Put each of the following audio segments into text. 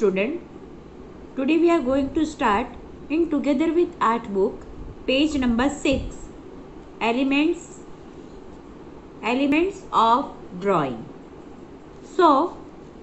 student, today we are going to start in Together with Art book, page number 6, Elements of Drawing. So,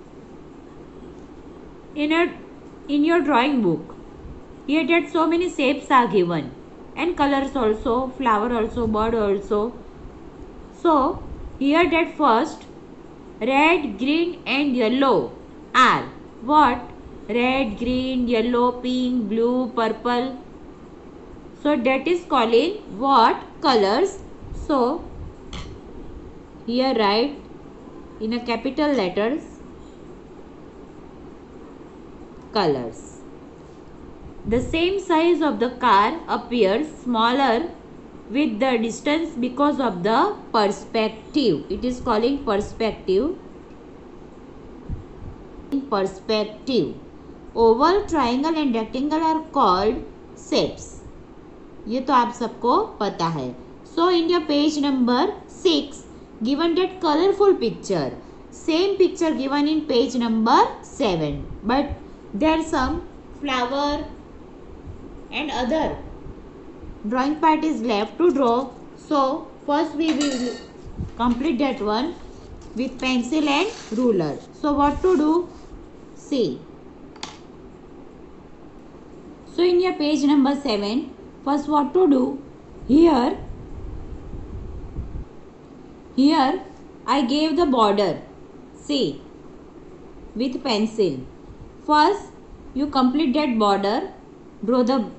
in your drawing book, here that so many shapes are given and colors also, flower also, bird also. So, here that first red, green and yellow are what? Red, green, yellow, pink, blue, purple. So that is calling what? Colors. So here write in a capital letters colors. The same size of the car appears smaller with the distance because of the perspective. It is calling perspective. Perspective. Oval, triangle and rectangle are called shapes. ये तो आप सबको पता है. So in your page number 6, given that colorful picture, same picture given in page number 7, but there some flower and other drawing part is left to draw. So first we will complete that one with pencil and ruler. So what to do? See. So in your page number 7, first what to do? Here I gave the border. See, with pencil. First you complete that border, draw the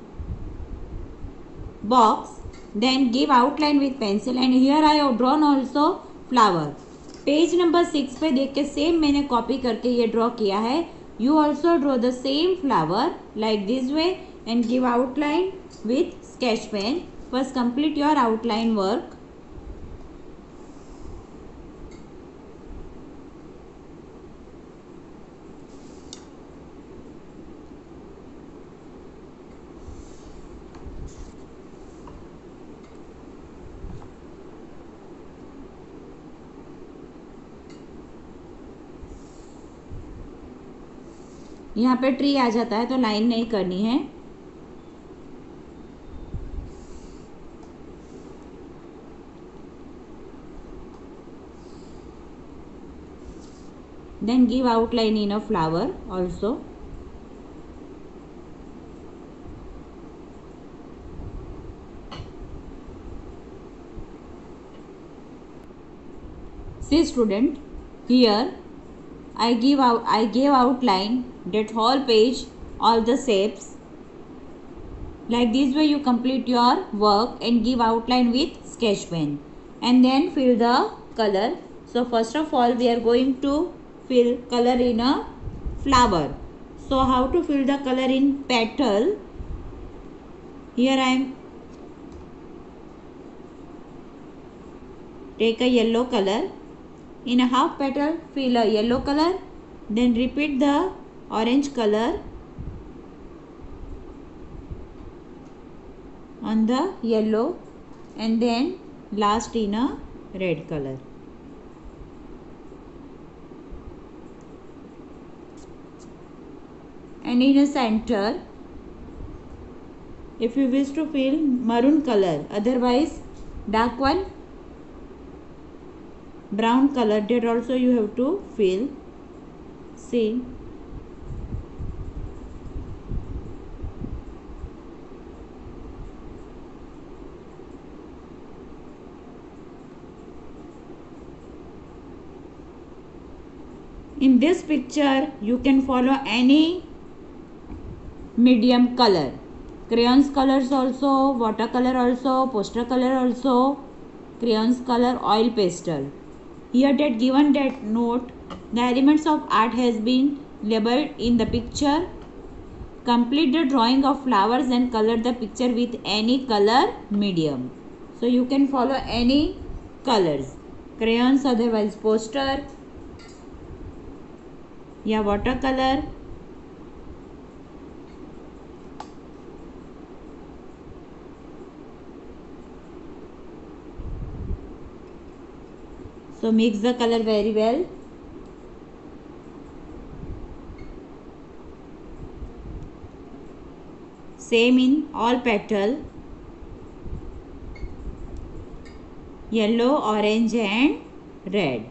box, then give outline with pencil, and here I have drawn also flower. Page number 6 पे देख के same मैंने copy करके ये draw किया है. You also draw the same flower like this way and give outline with sketch pen. First complete your outline work. यहाँ पे ट्री आ जाता है तो लाइन नहीं करनी है. Then give outline in a flower also. See student, here I gave outline that whole page, all the shapes. Like this way you complete your work and give outline with sketch pen and then fill the color. So first of all we are going to fill color in a flower. So how to fill the color in petal? Here I am take a yellow color. In a half petal fill a yellow color, then repeat the orange color on the yellow and then last in a red color. And in a center, if you wish to fill maroon color, otherwise dark one, brown color, that also you have to fill. See. In this picture, you can follow any medium color. Crayons colors also, watercolor also, poster color also, crayons color, oil pastel. Here that given that note, the elements of art has been labeled in the picture. Complete the drawing of flowers and color the picture with any color medium. So you can follow any colors. Crayons, otherwise poster या watercolor. So mix the color very well. same in all petal, yellow, orange and red.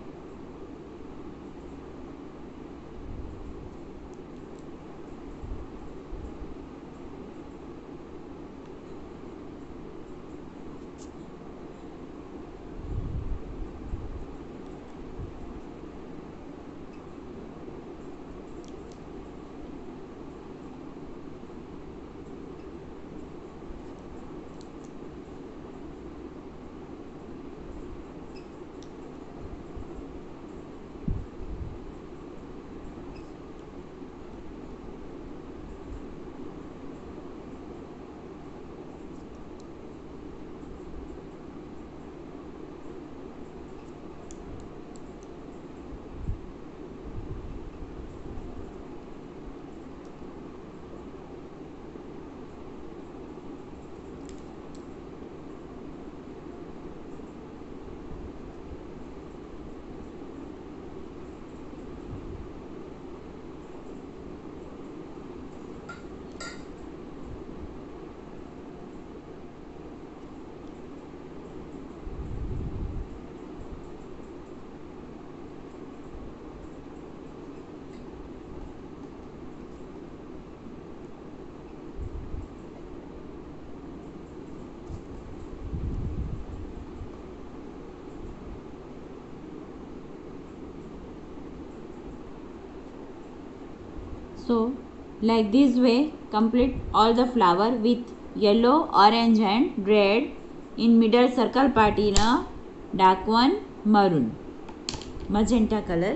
So like this way complete all the flower with yellow, orange and red. In middle circle part in a dark one maroon, magenta color.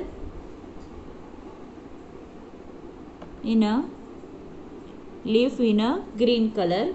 In a leaf in a green color.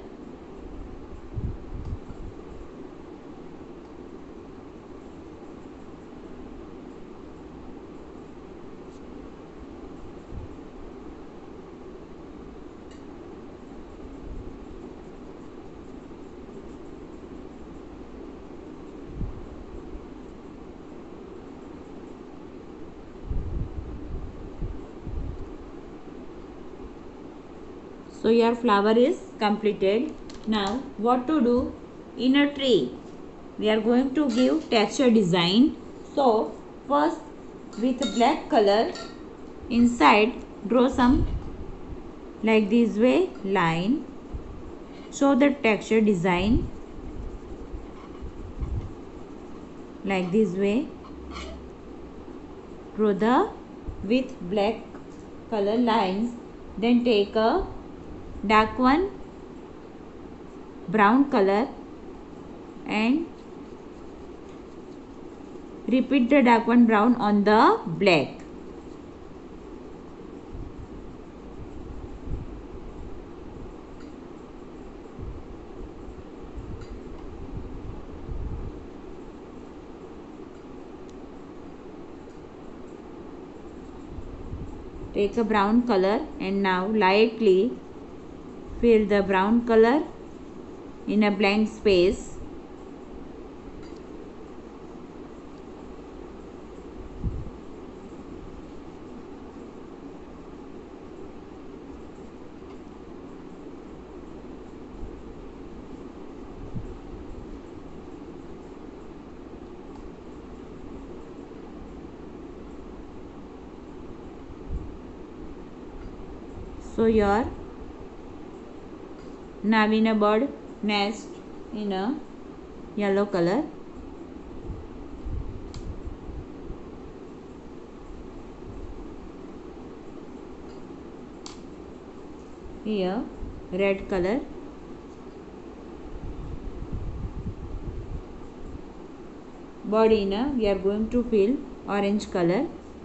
So your flower is completed. Now what to do in a tree? We are going to give texture design. So first with black color inside draw some like this way line. Show the texture design like this way. Draw the with black color lines. Then take a dark one brown color and repeat the dark one brown on the black. Take a brown color and now lightly fill the brown color in a blank space. So your now in a bird nest in a yellow color. Here red color. Bird in a we are going to fill orange color.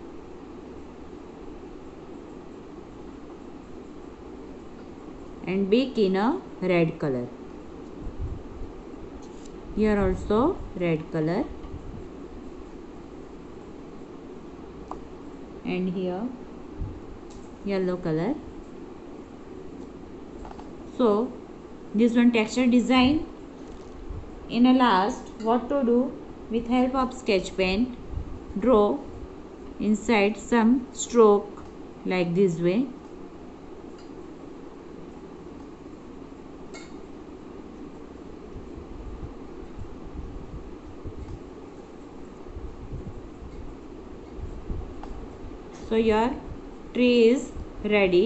And beak in a red color. Here also red color. And here yellow color. So this one texture design. In a last what to do? With help of sketch pen draw inside some stroke like this way. So your tree is ready.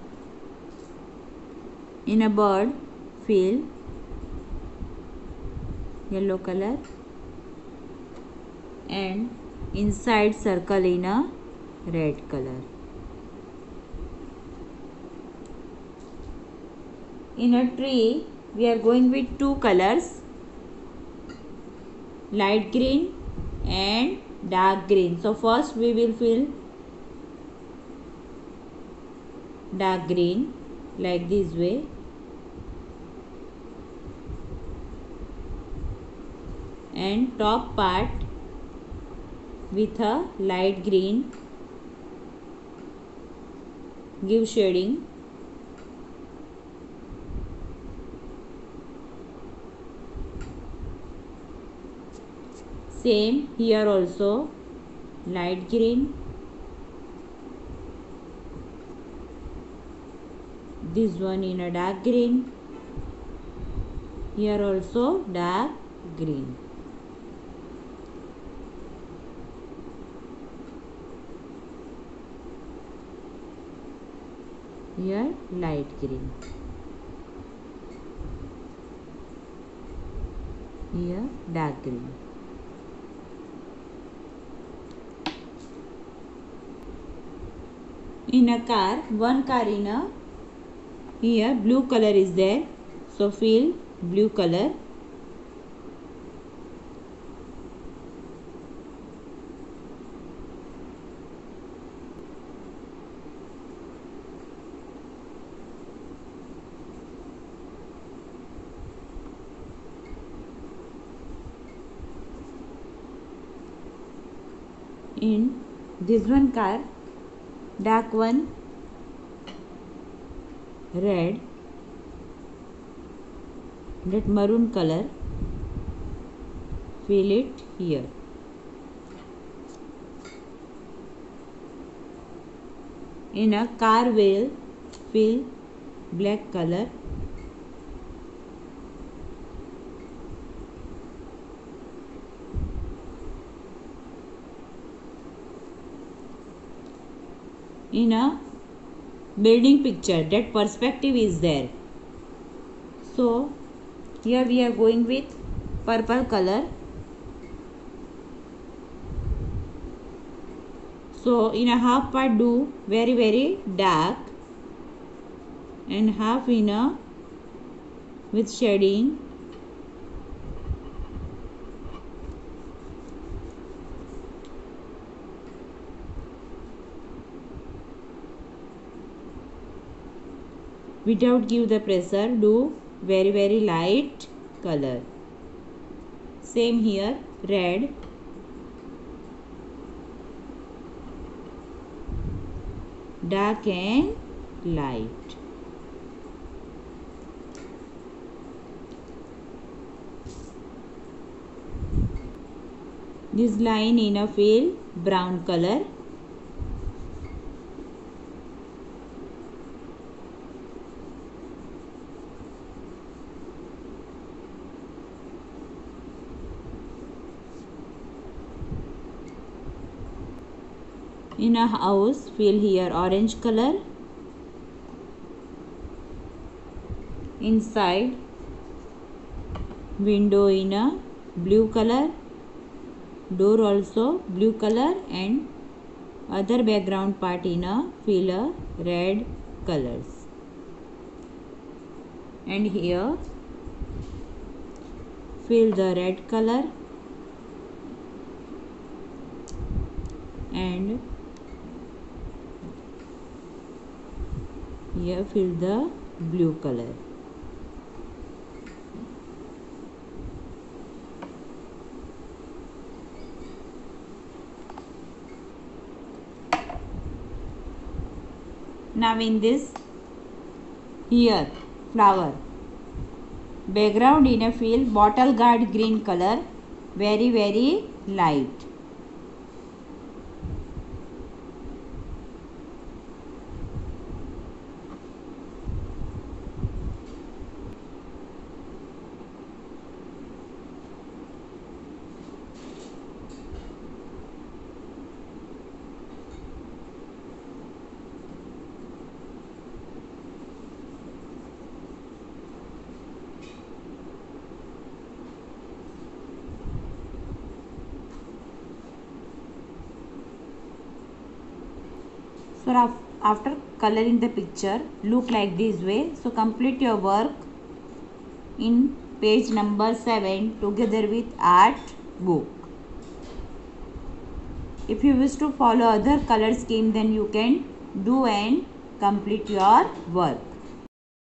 In a bird, fill yellow color and inside circle in a red color. In a tree, we are going with two colors, light green and dark green. So first we will fill dark green like this way. And top part with a light green, give shading. Same here also, light green, this one in a dark green, here also dark green. Here light green, here dark green. In a car, one car in a, here blue color is there, so fill blue color. In this one car, dark one red, that maroon color, fill it here. In a car wheel, fill black color. In a building picture, that perspective is there, so here we are going with purple color. So in a half part do very dark and half in a with shading. Without give the pressure, do very light color. Same here, red, dark and light. This line in a fill brown color. In a house, fill here orange color. Inside, window in a blue color, door also blue color, and other background part in a fill a red colors. And here fill the red color and here fill the blue color. Now in this, here flower, background in a fill bottle gourd green color, very light. So after coloring the picture, look like this way. So complete your work in page number 7 together with art book. If you wish to follow other color scheme, then you can do and complete your work.